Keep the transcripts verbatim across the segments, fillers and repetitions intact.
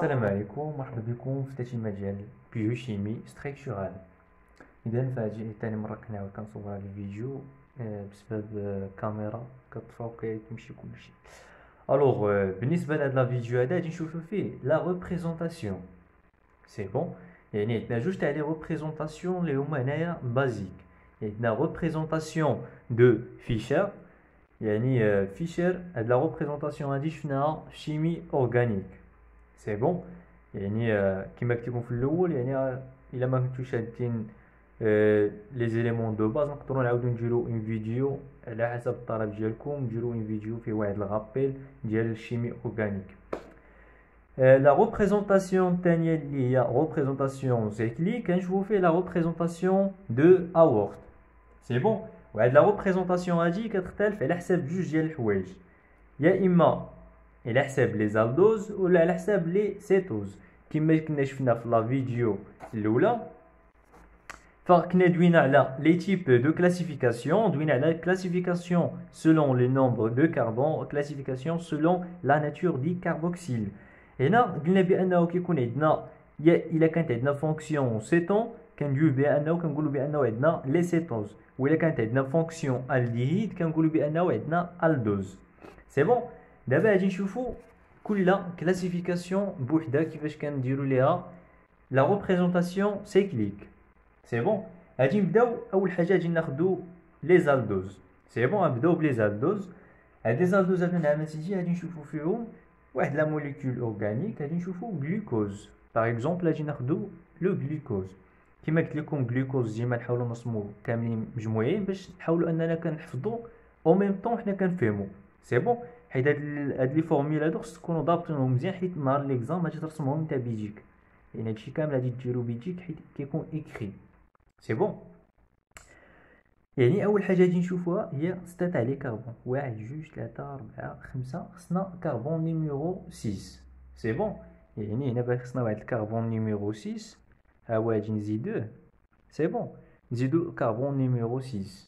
السلام عليكم، مرحبا بكم في تاتي مجال بيوشيمي ستركتورال. اذا فهادي تاني مره كنعاود كنصور هذا الفيديو آه، بسبب آه، كاميرا كطفى وكتمشي كلشي. الوغ آه، بالنسبه لهاد لا فيديو هذا غادي نشوفو فيه لا ريبريزونطاسيون. سي بون، يعني عندنا جوج تاع لي ريبريزونطاسيون اللي هما هنايا بازيك. عندنا ريبريزونطاسيون دو فيشر، يعني آه، فيشر. هاد لا ريبريزونطاسيون هادي شفناها في شيمي اورغانيك. سي بون، يعني آه، كيما قلت لكم في الاول، يعني آه، الا ما كنتو شادين لي زيليمون دو باز نقدروا نعاودو نديرو اون فيديو على حسب الطلب ديالكم، نديرو اون فيديو فيه واحد الغابيل ديال الشيمي اورغانيك. لا ريبريزونطاسيون الثانيه اللي هي ريبريزونطاسيون سيكليك كنشوفو فيه لا ريبريزونطاسيون دو اورت. سي بون، وهاد لا ريبريزونطاسيون هادي كتختلف على حساب جوج ديال الحوايج، يا اما على حساب لي زالدوز ولا على حساب لي سيتوز. كما كنا شفنا في لا فيديو الاولى، فكنا دوينا على لي تيب دو كلاسيفيكاسيون، دوينا على كلاسيفيكاسيون سولون لي نومبر دو كربون، كلاسيفيكاسيون سولون لا ناتور دي كاربوكسيل. هنا قلنا بانه كيكون عندنا يا الا كانت عندنا فونكسيون سيتون كندويو بانه كنقولوا بانه عندنا لي سيتوز، وإلا كانت عندنا فونكسيون الديهيد كنقولوا بانه عندنا الدوز. سي بون، دابا غادي نشوفوا كل كلاسيفيكاسيون بوحدها كيفاش كنديروا ليها لا ريبريزونطاسيون سيكليك. سي بون، غادي نبداو اول حاجه غادي ناخذوا لي زالدوز. سي بون، نبداو بلي زالدوز. هاد لي زالدوز هاد النعمه تيجي غادي نشوفوا فيهم واحد لا موليكول اورغانيك، غادي نشوفوا غلوكوز. باغ اكزومبل غادي ناخذوا لو غلوكوز. كما قلت لكم غلوكوز ديما نحاولوا نرسموا كاملين مجموعين باش نحاولوا اننا كنحفظوا او ميم طون حنا كنفهموا. سي بون، حيت هاد هاد لي فورميل هادو خص تكونوا ضابطينهم مزيان، حيت نهار ليكزام غادي ترسمهم نتا بيديك، يعني هادشي كامل غادي ديرو بيديك حيت كيكون اكري. سي بون، يعني اول حاجه غادي نشوفوها هي ستة تاع لي كربون، واحد جوج ثلاثة أربعة خمسة، خصنا كربون نيميرو ستة. سي بون، يعني هنا باش خصنا واحد الكربون نيميرو ستة، ها هو غادي نزيدوه. سي بون، نزيدو كربون نيميرو ستة.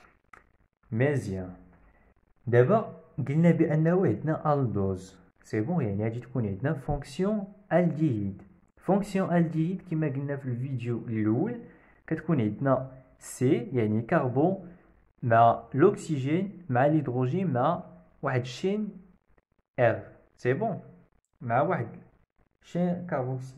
مزيان، دابا قلنا بانه عندنا الدوز. سي بون، يعني غادي تكون عندنا فونكسيون الديهيد. فونكسيون الديهيد كما قلنا في الفيديو الاول كتكون عندنا سي، يعني كربون مع الاكسجين مع الهيدروجين مع واحد الشين ار. سي بون، مع واحد شين كربوكسيل.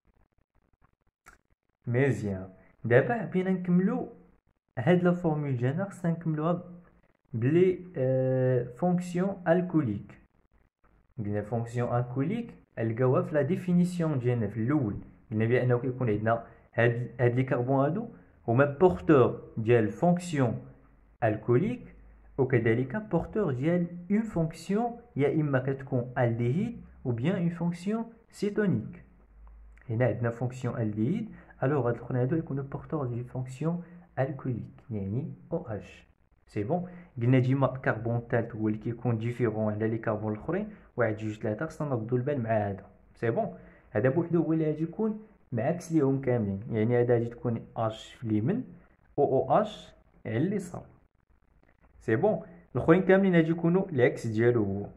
مزيان، دابا بينا نكملو هاد لا فورمول ديالنا، خصنا نكملوها بلي آه فونكسيون الكوليك. قلنا فونكسيون الكوليك نلقاوها في لا ديفينيسيون ديالنا في الاول، قلنا بانه كيكون عندنا هاد هاد لي كربون هادو هما بورتور ديال فونكسيون الكوليك، وكذلك بورتور ديال اون فونكسيون يا اما كتكون الديهيد ou bien une fonction cétonique. هنا عندنا فونكسيون الديهيد، الوغ هاد الاخرين هادو يكونوا بورتور ديال فونكسيون الكوليك يعني او اش. سي بون، قلنا ديما الكربون الثالث هو اللي كيكون ديفيرون على لي كربون الاخرين، واحد جوج ثلاثة، خصنا نردو البال مع هذا. سي بون، هذا بوحدو هو اللي غادي يكون معاكس ليهم كاملين، يعني هذا غادي تكون اش في اليمين او او اش على اليسار. سي بون، الاخرين كاملين غادي يكونوا العكس ديالو هو،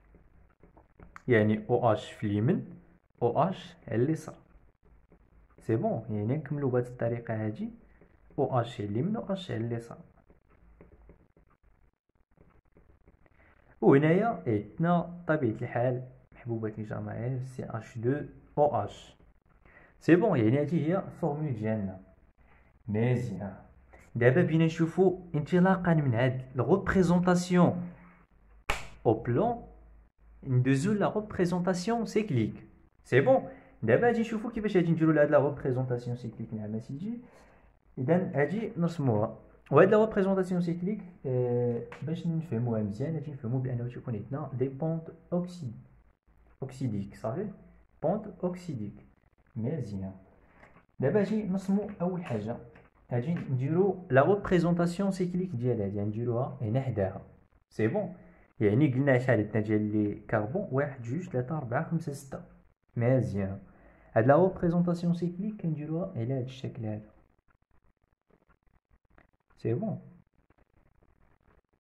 يعني او اش في اليمين او اش على اليسار. سي بون، يعني نكملوا بهذه الطريقه هذه، او اش على اليمين او اش على اليسار. وهنايا عندنا طبيعه الحال محبوبات الجماهير سي اش اثنين او اش. سي بون، يعني هذه هي الفورمول ديالنا. مزيان، دابا بينا نشوفوا انطلاقا من هاد الريبريزونطاسيون او بلون ندوزو لا ريبريزونطاسيون سيكليك. سي بون، دابا غادي نشوفوا كيفاش غادي نديروا لهاد لا ريبريزونطاسيون سيكليك. نعم سيدي، اذا غادي نرسموها. وهاد لا ريبريزونطاسيون سيكليك آه باش نفهموها مزيان غادي نفهموا بانه تيكون عندنا دي بونت اوكسيد اوكسيديك. صافي، بونت اوكسيديك. مزيان، دابا غادي نرسموا اول حاجه، غادي نديروا لا ريبريزونطاسيون سيكليك ديالها، غادي نديروها هنا حداها. سي بون، يعني قلنا شحال عندنا ديال لي كربون، واحد جوج ثلاثة أربعة خمسة ستة. مزيان، هاد لا ريبريزونطاسيون سيكليك كنديروها على هاد الشكل هذا. سي بون،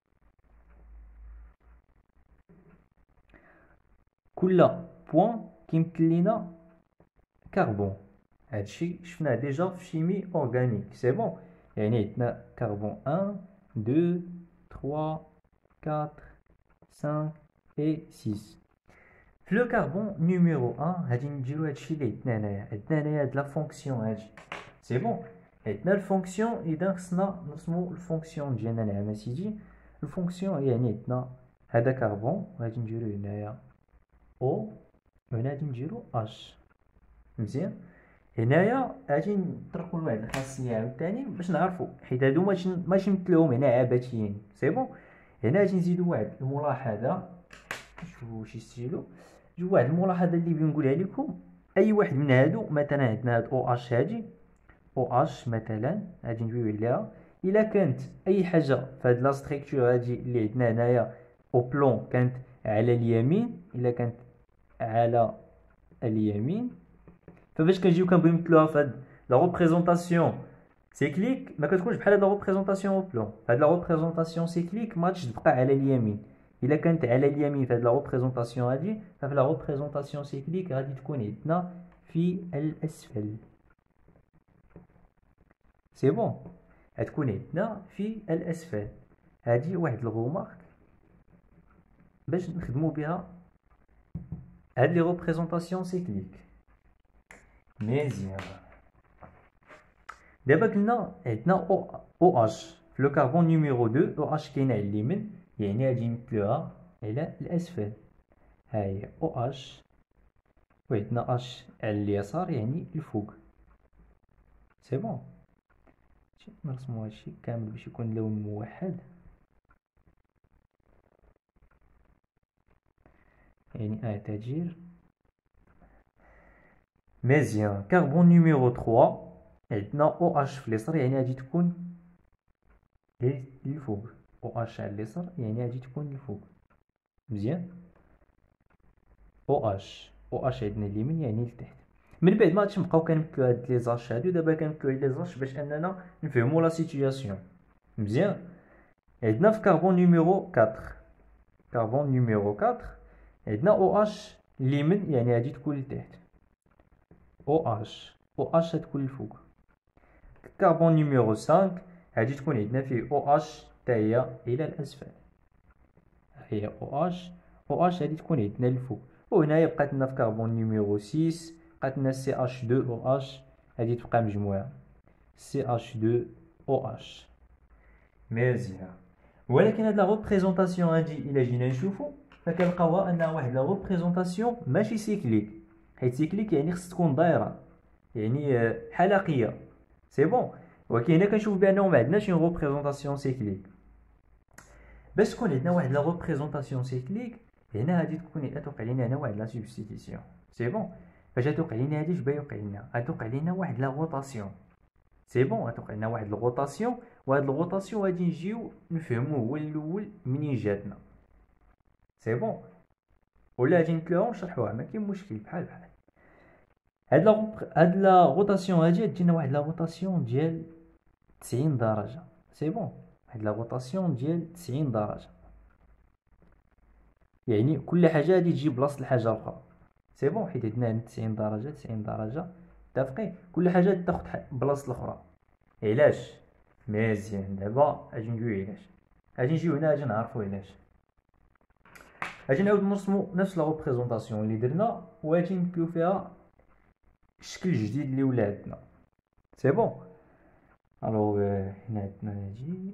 كل بوان كيمثل لينا كربون. هادشي شفناه ديجا في شيمي اورغانيك. سي بون، يعني عندنا كربون واحد اثنين ثلاثة أربعة خمسة و ستة. في لو كربون نيميرو واحد غادي نديرو هادشي اللي عندنا هنايا. عندنا هنايا هاد لا فونكسيون هادي. سي بون، عندنا الفونكسيون، اذا خصنا نرسمو الفونكسيون ديالنا. نعم اسيدي، الفونكسيون يعني عندنا هذا كربون غادي نديرو هنايا او، وهنا غادي نديرو اش. مزيان، هنايا غادي نطرقوا لواحد الخاصيه عاوتاني باش نعرفوا، حيت هادو ماشي ماشي نمثلوهم هنا عبثيين. سي بون، هنا غادي نزيدو واحد الملاحظه. شوفوا شي ستيلو، شوف واحد الملاحظه اللي بنقولها لكم. اي واحد من هادو، مثلا عندنا هاد او اش هادي، او اش مثلا غادي ندويو عليها. الا كانت اي حاجه في هاد لا ستركتور هادي اللي عندنا هنايا او بلون كانت على اليمين، الا كانت على اليمين، فباش كنجيو كنبغيو نمثلوها في هاد لا ريبريزونطاسيون سيكليك، ما كتكونش بحال هاد لا ريبريزونطاسيون او بلون. هاد لا ريبريزونطاسيون سيكليك ما غاديش تبقى على اليمين. الا كانت على اليمين في هاد لا ريبريزونطاسيون هادي، ففي لا ريبريزونطاسيون سيكليك غادي تكون عندنا في الاسفل. سي بون، غتكون عندنا في الاسفل. هادي واحد الغومارك باش نخدمو بها هاد لي ريبريزونطاسيون سيكليك. مزيان، دابا قلنا عندنا او او اش في لو كربون نيميرو اثنين. او اش كاينه على اليمين، يعني غادي نمثلوها على الاسفل. ها هي او اش، وعندنا اش على اليسار يعني الفوق. سي بون، نرسمو هادشي كامل باش يكون لون موحد. يعني اه تاجير. مزيان، كربون نيميرو ثلاثة عندنا او اش في اليسار، يعني غادي تكون للفوق. او اش على اليسار يعني غادي تكون للفوق. مزيان، او اش او اش عندنا اليمين يعني لتحت. من بعد ما غاديش نبقاو كنمثلو هاد لي زاش هادو، دابا كنمثلو لي زاش باش اننا نفهمو لا سيتوياسيون. مزيان، عندنا في كربون نيميرو أربعة، كربون نيميرو أربعة عندنا او اش اليمين يعني غادي تكون لتحت. او اش او اش غتكون الفوق. كربون نيميرو خمسة غادي تكون عندنا فيه او اش حتى هي الى الاسفل. هي او اش، او اش غادي تكون عندنا الفوق. وهنايا بقات لنا في كربون نيميرو ستة بقات لنا سي اش اثنين او اش، غادي تبقى مجموعه سي اش اثنين او اش. مزيان، ولكن هاد لا ريبريزونطاسيون هادي الا جينا نشوفو فكنلقاوها انها واحد لا ريبريزونطاسيون ماشي سيكليك. حيت سيكليك يعني خص تكون دايره، يعني حلقيه. سي بون، ولكن هنا كنشوف بانه ما عندناش اون ريبريزونطاسيون سيكليك. باش تكون عندنا واحد لا ريبريزونطاسيون سيكليك، هنا غادي تكون غتوقع لينا هنا واحد لا سوبستيتيسيون. سي بون، فاش غتوقع لينا هادي اش بغا يوقع لينا؟ غتوقع لينا واحد لا روتاسيون. سي بون، غتوقع لنا واحد الغوطاسيون، وهاد الغوطاسيون غادي نجيو نفهموه هو الاول منين جاتنا. سي بون، ولا غادي نتلاو نشرحوها ما كاين مشكل بحال بحال. هاد لا هاد لا روتاسيون هادي تجينا واحد لا روتاسيون ديال تسعين درجه. سي بون، واحد لا روتاسيون ديال تسعين درجه، يعني كل حاجه غادي تجي بلاصه الحاجه الاخرى. سي بون، حيت عندنا تسعين درجه تسعين درجه متفقين، كل حاجه تاخد بلاصه الاخرى. علاش؟ مزيان، دابا اجي ندوي علاش. اجي نجيو هنا اجي نعرفو علاش. اجي نعاود نرسمو نفس لا ريبريزونطاسيون اللي درنا، واجي نمثلو فيها شكل جديد اللي ولا عندنا. سي بون، الوغ هنا عندنا هادي.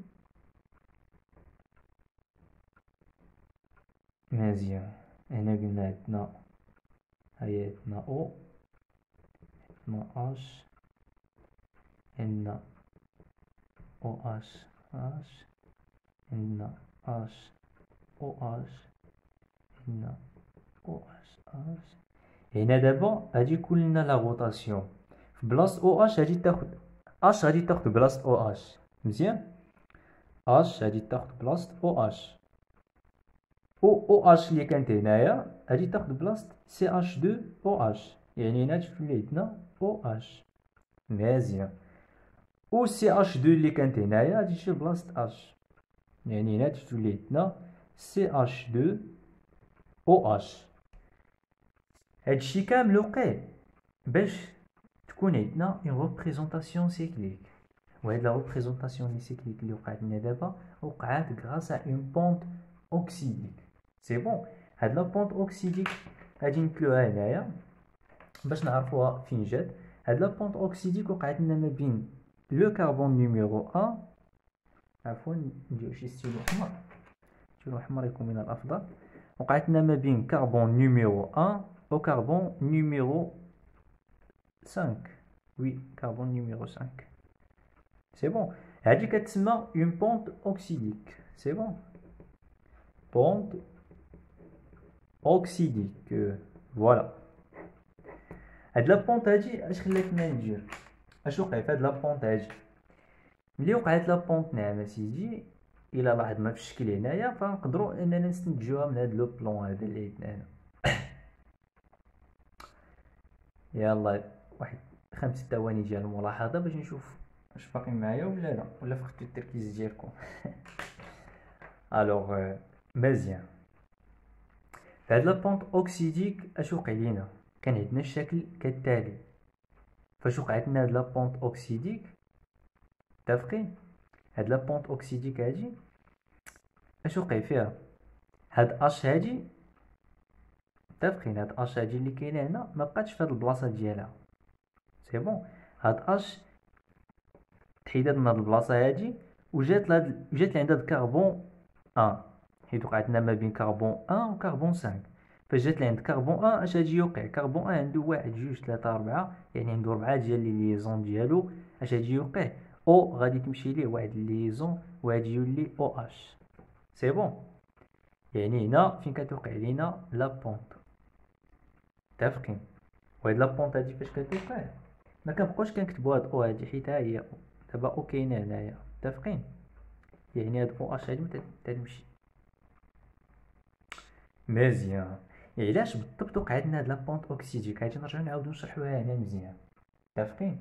مزيان، هنا قلنا عندنا هاهي عندنا او، عندنا اش، عندنا او اش اش، عندنا اش او اش، عندنا او اش اش. هنا دابا غادي يكون لنا لا روتاسيون في بلاصه او اش غادي تاخد اش، غادي تاخد بلاصه او اش. مزيان، اش غادي تاخد بلاصه او اش، او او اش اللي كانت هنايا غادي تاخد بلاصه سي اش اثنين او اش، يعني هنا تولي عندنا او اش. مزيان، و سي اش اثنين اللي كانت هنايا غادي تجي بلاصه اش، يعني هنا تولي عندنا سي اش اثنين او اش. هادشي كامل وقع باش تكون عندنا اون ريبريزونطاسيون سيكليك. وهاد لا ريبريزونطاسيون لي سيكليك اللي وقعت لنا دابا وقعات غراس ا اون بونط اوكسيديك. سي بون. هاد لا بونط اوكسيديك غادي نتلوها هنايا باش نعرفوها فين جات. هاد لا بونط اوكسيديك وقعت لنا ما بين لو كربون نيميرو واحد، عفوا نديرو شي ستيلو احمر، ستيلو احمر يكون من الافضل. وقعت لنا ما بين كربون نيميرو واحد و كربون نيميرو خمسة. وي كربون نيميرو خمسة. سي بون. هادي كتسمى اون بونط اوكسيديك. سي بون. بونط اوكسيديك. فوالا. هاد لا بونط هادي اش خلاتنا ندير؟ اش وقع في هاد لا بونط هادي؟ ملي وقعت لا بونط ناعمه سيدي الى لاحظنا في الشكل هنايا فنقدروا اننا نستنتجوها من هاد لو بلون هذا اللي عندنا هنا. يلا واحد خمس ثواني ديال الملاحظه باش نشوف واش باقي معايا ولا لا، ولا فقدتو التركيز ديالكم. الوغ مزيان. فهاد لا بونط اوكسيديك اش وقع لينا؟ كان عندنا الشكل كالتالي. فاش وقعت لنا هاد لا بونط اوكسيديك متفقين؟ هاد لا بونط اوكسيديك هادي اش وقع فيها؟ هاد اش هادي متفقين؟ هاد اش هادي اللي كاينه هنا ما بقاتش في هاد البلاصه ديالها. سي بون. هاد اش تحيدات من هاد البلاصه هادي وجات لهاد جات لعند هاد كربون واحد، حيت وقعت لنا ما بين كربون واحد و كربون خمسة. فاش جات لعند كربون واحد اش غادي يوقع؟ كربون واحد عنده واحد جوج ثلاثة أربعة، يعني عنده ربعة ديال لي ليزون ديالو. اش غادي يوقع؟ او غادي تمشي ليه واحد ليزون وغادي يولي او اش. سي بون. يعني هنا فين كتوقع لينا لا بونط. متفقين؟ وهاد لا بونط هادي فاش كتوقع ما كنبقاوش كنكتبوا هاد او هادي حيت ها هي دابا او كاينه هنايا. متفقين؟ يعني هاد او اش هادي تمشي مزيان. علاش بالضبط وقعت لنا هاد لا بونط اوكسيديك؟ غادي نرجعو نعاودو نشرحوها هنا مزيان. متفقين؟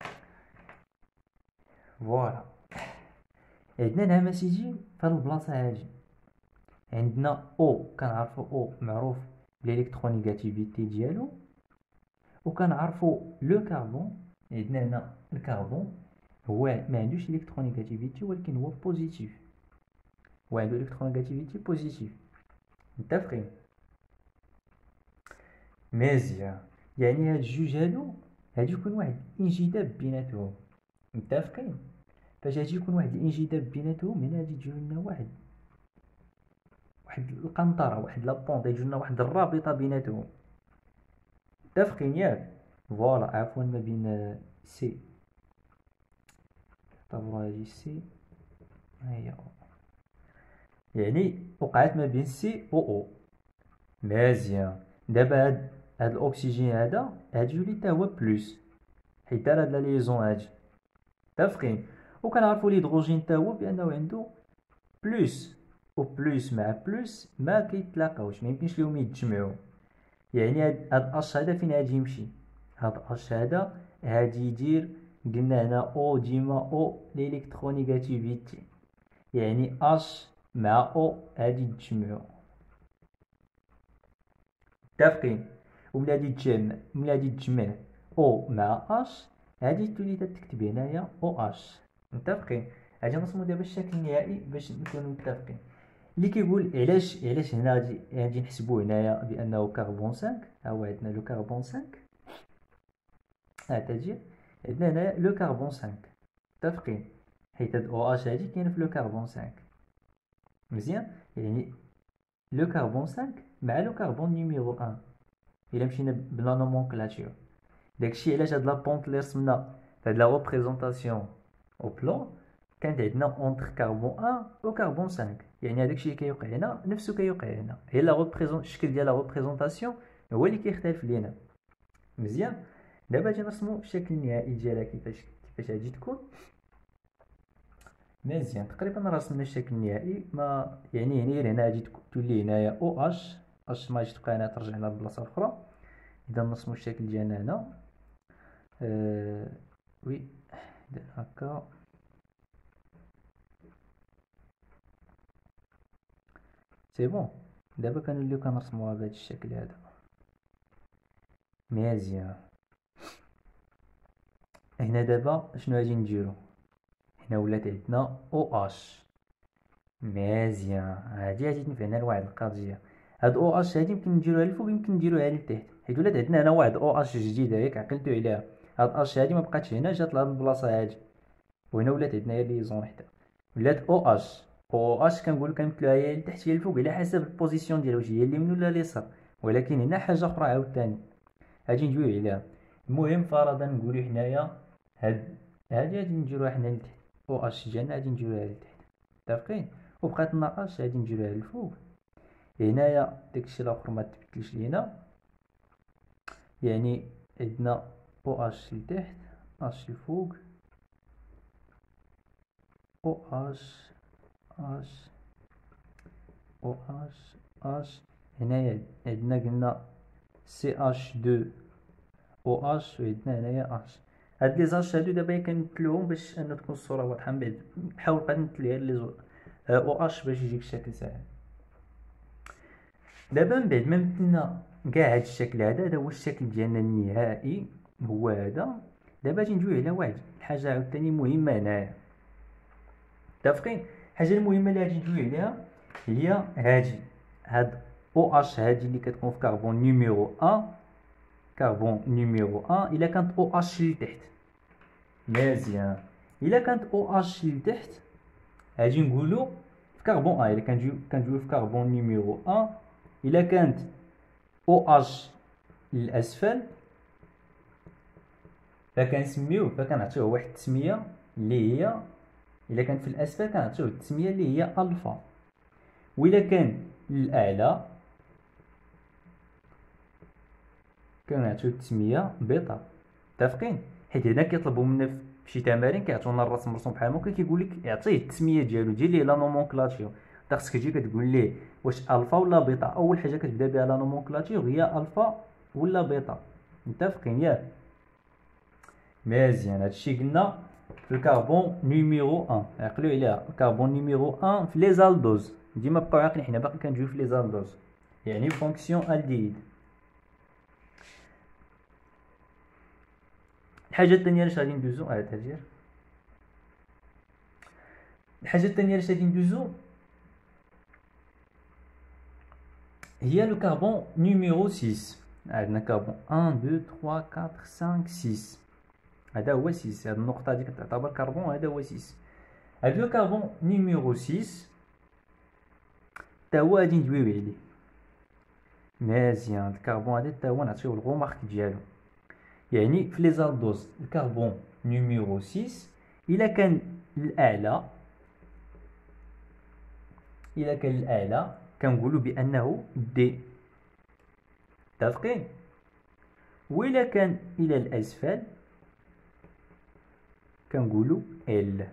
فوالا. عندنا نعم سيدي في هاد البلاصه هادي عندنا او، كنعرفو او معروف بالالكترونيغاتيفيتي ديالو، وكنعرفو لو كربون. عندنا هنا الكربون هو ما عندوش الكترونيغاتيفيتي ولكن هو بوزيتيف، هو عنده الكترونيغاتيفيتي بوزيتيف. متفقين؟ مزيان. يعني هاد الجوج هادو غادي يكون واحد الانجذاب بيناتهم. متفقين؟ فاش غادي يكون واحد الانجذاب بيناتهم هنا غادي تجيو لنا واحد واحد القنطره، واحد لابونط، غادي لنا واحد الرابطه بيناتهم. متفقين ياك؟ فوالا. عفوا ما بين سي، اعتبروا هادي سي هي او، يعني وقعت ما بين سي و او. مزيان. دابا هاد هاد الاكسجين هذا غادي يولي حتى هو بلوس حيت دار هاد لا ليزون هادي. متفقين؟ وكنعرفوا الهيدروجين حتى هو بانه عنده بلوس، و بلوس مع بلوس ما كيتلاقاوش، ما يمكنش ليهم يتجمعوا. يعني هاد هاد اش هذا فين غادي يمشي؟ هاد اش هذا غادي يدير، قلنا هنا او ديما او الالكترونيغاتيفيتي، يعني اش مع او غادي يتجمعوا. متفقين؟ وملي غادي تجمع ملي غادي تجمع او مع اش غادي تولي تكتب هنايا او اش. متفقين؟ غادي نرسمو دابا الشكل النهائي باش نكونو متفقين. اللي كيقول علاش علاش هنا غادي غادي نحسبو هنايا بانه كربون خمسة. ها هو عندنا لو كربون خمسة، ها تجي عندنا هنايا لو كربون خمسة. متفقين؟ حيت هاد او اش هادي كاينه في لو كربون خمسة. مزيان. يعني لو كربون خمسة مع لو كربون نيميرو واحد الا مشينا بلا نومونكلاتور. داكشي علاش هاد لابونط اللي رسمنا هاد لا ريبريزونطاسيون او بلون كانت عندنا اونتر كربون واحد و كربون خمسة. يعني هداكشي اللي كيوقع هنا نفسو كيوقع هنا، هي لا ريبريزون الشكل ديال لا ريبريزونطاسيون هو اللي كيختلف لينا. مزيان. دابا غادي نرسمو الشكل النهائي ديالها كيفاش كيفاش غادي تكون. مزيان. تقريبا رسمنا الشكل النهائي. ما يعني هنا هنا غادي تولي هنايا او اش اش ما غاديش تبقى هنا، ترجع لنا لبلاصه اخرى. اذا نرسمو الشكل ديالنا هنا. أه وي هكا. سي بون. دابا كنوليو كنرسموها بهذا الشكل هذا. مزيان. هنا دابا شنو غادي نديرو؟ هنا ولات عندنا او اش. مزيان، هادي غادي تنفعنا لواحد القضيه. هاد او اش هادي يمكن نديروها للفوق يمكن نديروها للتحت، حيت ولات عندنا هنا واحد او اش جديده ياك عقلتو عليها. هاد اش هادي ما بقاتش هنا، جات لهاد البلاصه هادي، وهنا ولات عندنا هي ليزون حدا ولات او اش. او اش كنقولو كنمثلوها هي لتحت هي الفوق على حسب البوزيسيون ديالها، واش هي اليمين ولا اليسار. ولكن هنا حاجه اخرى عاوتاني غادي ندويو عليها. المهم فرضا نقولو حنايا هاد هادي غادي نديروها حنا لتحت، او اش ديالنا غادي نديروها لتحت، متفقين؟ وبقات لنا اش غادي نديروها للفوق. هنايا داكشي الاخر ما تبدلش لينا، يعني عندنا او اش لتحت اش لفوق، او اش اش او اش اش. هنايا عندنا قلنا سي اش دو او اش، وعندنا هنايا اش. هاد لي زاش هادو دابا كنمثلوهم باش ان تكون الصوره واضحه. من بعد نحاول بقى نمثل غير لي زو او اش باش يجيك الشكل ساهل. دابا من بعد ما مثلنا كاع هاد الشكل هذا، هذا هو الشكل ديالنا النهائي، هو هذا. دابا غادي ندويو على واحد الحاجه عاوتاني مهمه هنايا، متفقين؟ الحاجه المهمه اللي غادي ندويو عليها هي هادي، هاد او اش هادي اللي كتكون في كربون نيميرو واحد، كربون نيميرو واحد الا كانت او اش لتحت. مزيان، الا كانت او اش لتحت غادي نقولو في كربون ا. الا كنجيو كنجيو في كربون نيميرو واحد، الا كانت او اش للاسفل فكنسميوه فكنعطيوه واحد التسميه اللي هي، الا كانت في الاسفل كنعطيوه التسميه اللي هي الفا، والا كان للاعلى كنعطيو التسميه بيتا، متفقين؟ حيت هنا كيطلبوا منا في شي تمارين كيعطيونا الرسم مرسوم بحال هكا، كيقول لك اعطيه التسميه ديالو، دير ليه لا نومونكلاتور. انت خصك تجي كتقول ليه واش الفا ولا بيتا. اول حاجه كتبدا بها لا نومونكلاتور هي الفا ولا بيتا، متفقين ياك؟ مزيان، هادشي قلنا في الكربون نيميرو واحد. عقلوا عليها، الكربون نيميرو واحد في لي زالدوز. ديما بقاو عاقلين، حنا باقي كنجيو في لي زالدوز، يعني فونكسيون الديد. الحاجه الثانيه اللي غادي ندوزو اه تاجير الحاجه الثانيه اللي غادي ندوزو هي لو كربون نيميرو ستة. عندنا كربون واحد اثنين ثلاثة أربعة خمسة ستة، هذا هو ستة. هاد النقطه هادي كتعتبر كربون، هذا هو ستة. هاد لو كربون نيميرو ستة تا هو غادي ندويو عليه. مزيان، الكربون هذا تا هو نعطيوه الغومارك ديالو. يعني في لي زالدوز الكربون نيميرو ستة الا كان الاعلى الا كان الاعلى كنقولوا بانه دي، متفقين؟ وإلا كان الى الاسفل كنقولوا ال.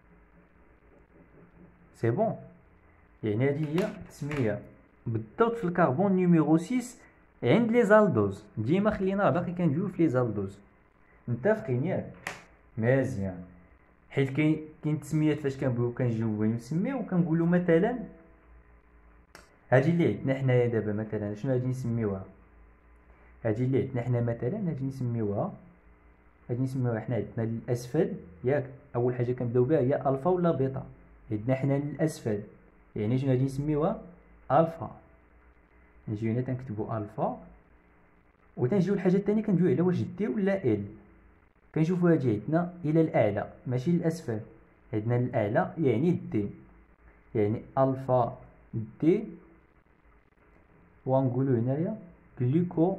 سي بون، يعني هذه هي التسميه بالضبط في الكربون نيميرو ستة عند لي زالدوز. ديما خلينا باقي كنجيو في لي زالدوز، متفقين ياك؟ مزيان، حيت كاين كاين تسميات فاش كنبغيو كنجيو نسميو كنقولوا مثلا هادي اللي عندنا حنايا دابا مثلا شنو غادي نسميوها؟ هادي اللي عندنا حنا مثلا غادي نسميوها غادي نسميوها حنا عندنا للاسفل ياك. اول حاجه كنبداو بها هي الفا ولا بيتا. عندنا حنا للاسفل يعني شنو غادي نسميوها؟ الفا. نجيو هنا تنكتبوا الفا، وتنجيو الحاجه الثانيه كنجيو على واش دي ولا ال. كنشوفوا هادي عندنا الى الاعلى ماشي للاسفل، عندنا الاعلى يعني دي، يعني الفا دي. ونقولوا هنايا غلوكو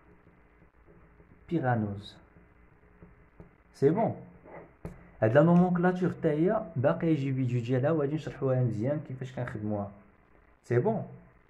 بيرانوز. سي بون، هاد لا نومونكلاتور حتى هي باقي يجي فيديو ديالها وغادي نشرحوها مزيان كيفاش كنخدموها. سي بون،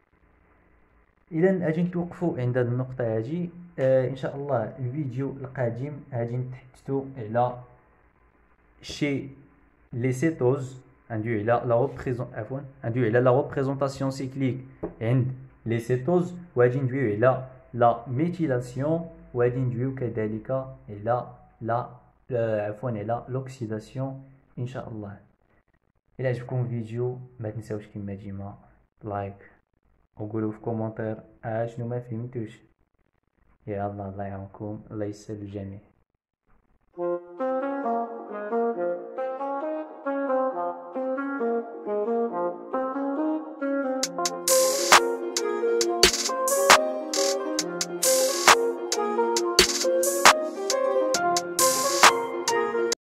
اذا غادي نتوقفوا عند هاد النقطه هادي. آه ان شاء الله الفيديو القادم غادي نتحدثوا على شي لي سيتوز، ندويو على لا ريبريزون عفوا ندويو على لا ريبريزونطاسيون سيكليك عند لي سيتوز، وغادي ندويو على لا ميثيلاسيون، وغادي ندويو كذلك على لا آه عفوا على لوكسيداسيون ان شاء الله. الى عجبكم الفيديو ما تنساوش كما ديما لايك، وقولوا في كومونتير اشنو ما فهمتوش. يا الله الله يعاونكم، الله يسر الجميع.